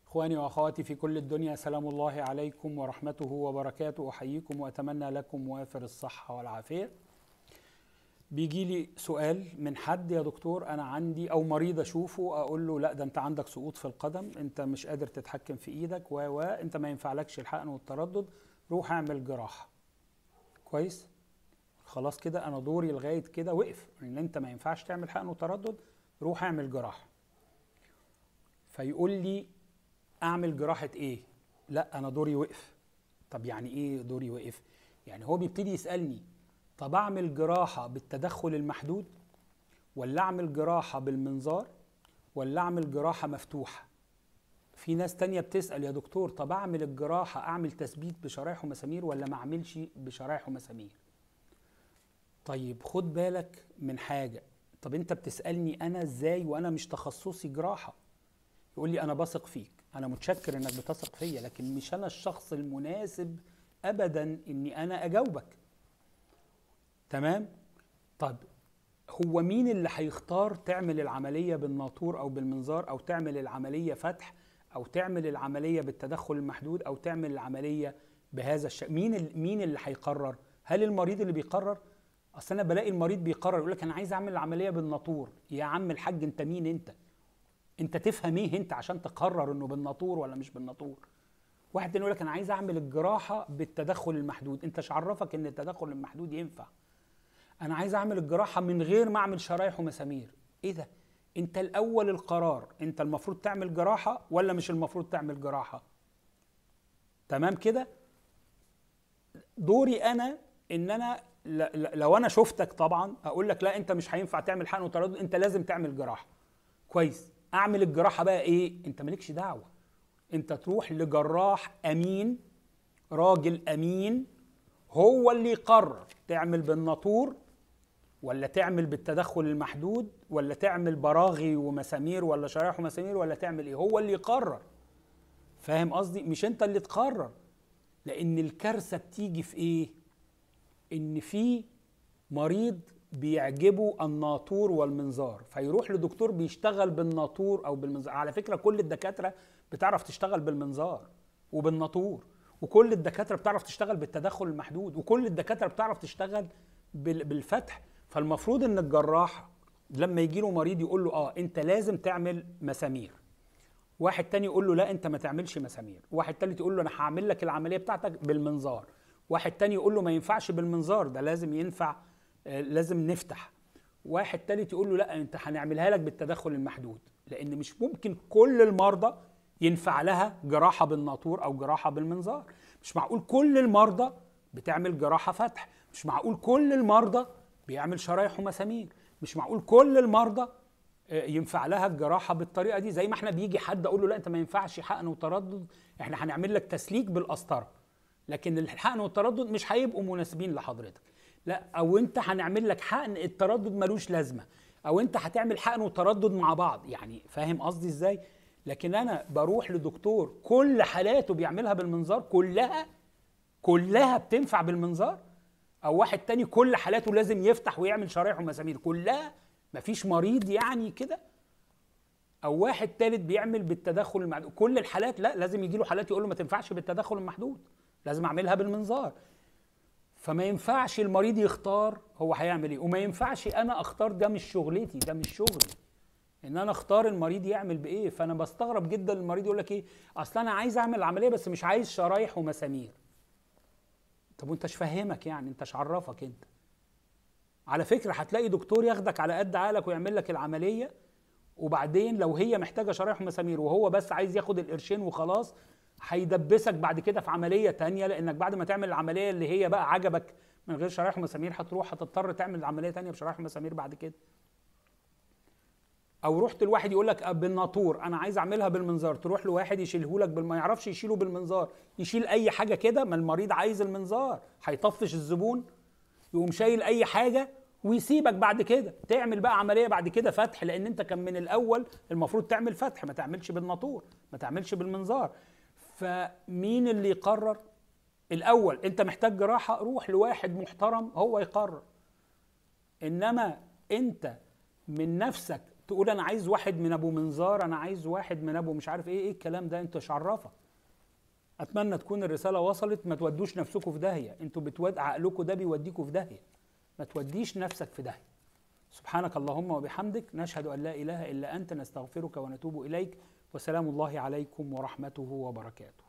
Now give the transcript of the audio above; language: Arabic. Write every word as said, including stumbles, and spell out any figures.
إخواني وأخواتي في كل الدنيا، سلام الله عليكم ورحمته وبركاته. أحييكم وأتمنى لكم وافر الصحة والعافية. بيجي لي سؤال من حد: يا دكتور أنا عندي، أو مريض أشوفه أقول له لا ده أنت عندك سقوط في القدم، أنت مش قادر تتحكم في إيدك، و و أنت ما ينفعلكش الحقن والتردد، روح اعمل جراحة. كويس؟ خلاص كده أنا دوري لغاية كده وقف، إن أنت ما ينفعش تعمل حقن وتردد، روح اعمل جراحة. فيقول لي اعمل جراحة ايه؟ لا انا دوري وقف. طب يعني ايه دوري وقف؟ يعني هو بيبتدي يسألني طب اعمل جراحة بالتدخل المحدود، ولا اعمل جراحة بالمنظار، ولا اعمل جراحة مفتوحة؟ في ناس تانية بتسأل يا دكتور طب اعمل الجراحة اعمل تثبيت بشرايح ومسامير ولا ما اعملش بشرايح ومسامير؟ طيب خد بالك من حاجة، طب انت بتسألني انا ازاي وانا مش تخصصي جراحة؟ يقول لي انا بثق فيك، انا متشكر انك بتثق فيا، لكن مش انا الشخص المناسب ابدا اني انا اجاوبك. تمام؟ طب هو مين اللي هيختار تعمل العملية بالناطور او بالمنظار، او تعمل العملية فتح، او تعمل العملية بالتدخل المحدود، او تعمل العملية بهذا الشكل؟ مين مين اللي هيقرر؟ هل المريض اللي بيقرر؟ اصل انا بلاقي المريض بيقرر يقول لك انا عايز اعمل العملية بالناطور. يا عم الحاج انت مين انت؟ انت تفهم ايه انت عشان تقرر انه بالناطور ولا مش بالناطور؟ واحد تاني يقول لك انا عايز اعمل الجراحه بالتدخل المحدود، انت ايش عرفك ان التدخل المحدود ينفع؟ انا عايز اعمل الجراحه من غير ما اعمل شرايح ومسامير. ايه ده؟ انت الاول القرار، انت المفروض تعمل جراحه ولا مش المفروض تعمل جراحه؟ تمام كده؟ دوري انا ان انا لو انا شفتك طبعا اقول لك لا انت مش هينفع تعمل حقن وتردد، انت لازم تعمل جراحه. كويس، اعمل الجراحه بقى ايه؟ انت مالكش دعوه، انت تروح لجراح امين، راجل امين، هو اللي يقرر تعمل بالناطور ولا تعمل بالتدخل المحدود، ولا تعمل براغي ومسامير ولا شرايح ومسامير، ولا تعمل ايه. هو اللي يقرر. فاهم قصدي؟ مش انت اللي تقرر. لان الكارثه بتيجي في ايه؟ ان في مريض بيعجبه الناطور والمنظار، فيروح لدكتور بيشتغل بالناطور او بالمنظار. على فكره كل الدكاتره بتعرف تشتغل بالمنظار وبالناطور، وكل الدكاتره بتعرف تشتغل بالتدخل المحدود، وكل الدكاتره بتعرف تشتغل بالفتح. فالمفروض ان الجراح لما يجي له مريض يقول له اه انت لازم تعمل مسامير، واحد تاني يقول له لا انت ما تعملش مسامير، واحد تالت يقول له انا هعمل لك العمليه بتاعتك بالمنظار، واحد تاني يقول له ما ينفعش بالمنظار، ده لازم ينفع آه لازم نفتح، واحد تالت يقول له لا انت هنعملها لك بالتدخل المحدود. لان مش ممكن كل المرضى ينفع لها جراحه بالناطور او جراحه بالمنظار. مش معقول كل المرضى بتعمل جراحه فتح، مش معقول كل المرضى بيعمل شرايح ومسامير، مش معقول كل المرضى ينفع لها الجراحه بالطريقه دي. زي ما احنا بيجي حد اقول له لا انت ما ينفعش حقن وتردد، احنا هنعمل لك تسليك بالقسطره، لكن الحقن والتردد مش هيبقوا مناسبين لحضرتك. لا، او انت هنعمل لك حقن التردد ملوش لازمه، او انت هتعمل حقن وتردد مع بعض. يعني فاهم قصدي ازاي؟ لكن انا بروح لدكتور كل حالاته بيعملها بالمنظار، كلها كلها بتنفع بالمنظار، او واحد تاني كل حالاته لازم يفتح ويعمل شرايح ومسامير، كلها مفيش مريض يعني كده، او واحد تالت بيعمل بالتدخل المحدود، كل الحالات لا لازم يجي له حالات يقول له ما تنفعش بالتدخل المحدود، لازم اعملها بالمنظار. فما ينفعش المريض يختار هو هيعمل ايه، وما ينفعش انا اختار، ده مش شغلتي، ده مش شغلي ان انا اختار المريض يعمل بايه. فانا بستغرب جدا المريض يقول لك ايه اصل انا عايز اعمل عمليه بس مش عايز شرايح ومسامير. طب وانتش فاهمك يعني، انتش عرفك انت؟ على فكره هتلاقي دكتور ياخدك على قد عقلك ويعمل لك العمليه، وبعدين لو هي محتاجه شرايح ومسامير وهو بس عايز ياخد القرشين وخلاص، هيدبسك بعد كده في عمليه تانية، لانك بعد ما تعمل العمليه اللي هي بقى عجبك من غير شرايح ومسامير هتروح هتضطر تعمل عمليه تانية بشرايح ومسامير بعد كده. او رحت لواحد يقول لك بالناطور انا عايز اعملها بالمنظار، تروح لواحد يشيله لك ما يعرفش يشيله بالمنظار، يشيل اي حاجه كده، ما المريض عايز المنظار، هيطفش الزبون، يقوم شايل اي حاجه ويسيبك بعد كده تعمل بقى عمليه بعد كده فتح، لان انت كان من الاول المفروض تعمل فتح، ما تعملش بالناطور، ما تعملش بالمنظار. فمين اللي يقرر؟ الاول انت محتاج جراحه، روح لواحد محترم هو يقرر. انما انت من نفسك تقول انا عايز واحد من ابو منظار، انا عايز واحد من ابو مش عارف ايه، ايه الكلام ده؟ انت مش عرفه. اتمنى تكون الرساله وصلت. ما تودوش نفسكم في داهيه، انتوا بتود عقلكم ده بيوديكم في داهيه، ما توديش نفسك في داهيه. سبحانك اللهم وبحمدك، نشهد ان لا اله الا انت، نستغفرك ونتوب اليك، وسلام الله عليكم ورحمته وبركاته.